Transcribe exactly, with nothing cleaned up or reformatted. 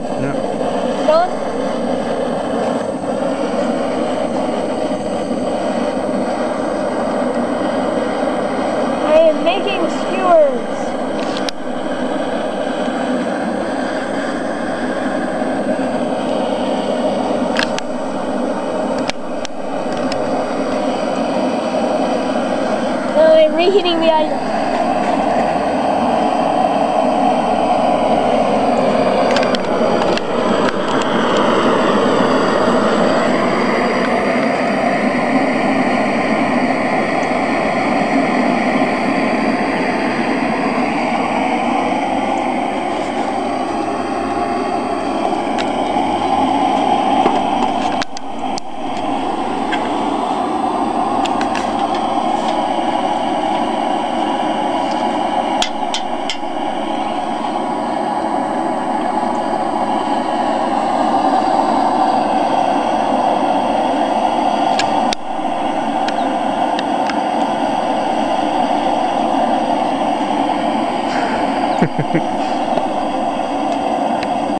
Yeah. Is it on? I am making skewers. Now I'm reheating the iron. Ha ha ha.